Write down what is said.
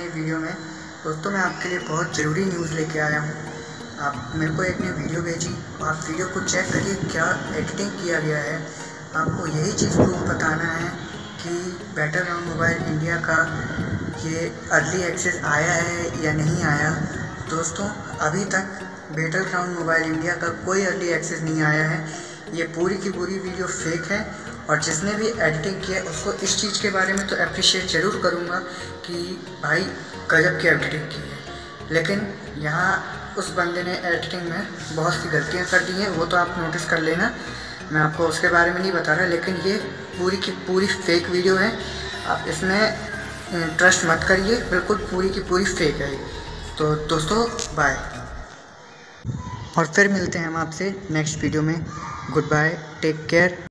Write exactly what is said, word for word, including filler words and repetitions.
नई वीडियो में। दोस्तों मैं आपके लिए बहुत ज़रूरी न्यूज़ लेके आया हूँ। आप मेरे को एक ने वीडियो भेजी, आप वीडियो को चेक करिए क्या एडिटिंग किया गया है। आपको यही चीज़ प्रूफ बताना है कि बैटलग्राउंड मोबाइल इंडिया का ये अर्ली एक्सेस आया है या नहीं आया। दोस्तों अभी तक बैटलग्राउंड मोबाइल इंडिया का कोई अर्ली एक्सेस नहीं आया है। ये पूरी की पूरी वीडियो फेक है और जिसने भी एडिटिंग किया उसको इस चीज़ के बारे में तो अप्रिशिएट ज़रूर करूँगा कि भाई गजब की एडिटिंग की है, लेकिन यहाँ उस बंदे ने एडिटिंग में बहुत सी गलतियाँ कर दी हैं, वो तो आप नोटिस कर लेना। मैं आपको उसके बारे में नहीं बता रहा, लेकिन ये पूरी की पूरी फेक वीडियो है। आप इसमें ट्रस्ट मत करिए, बिल्कुल पूरी की पूरी फेक है। तो दोस्तों बाय, और फिर मिलते हैं हम आपसे नेक्स्ट वीडियो में। Good bye, take care.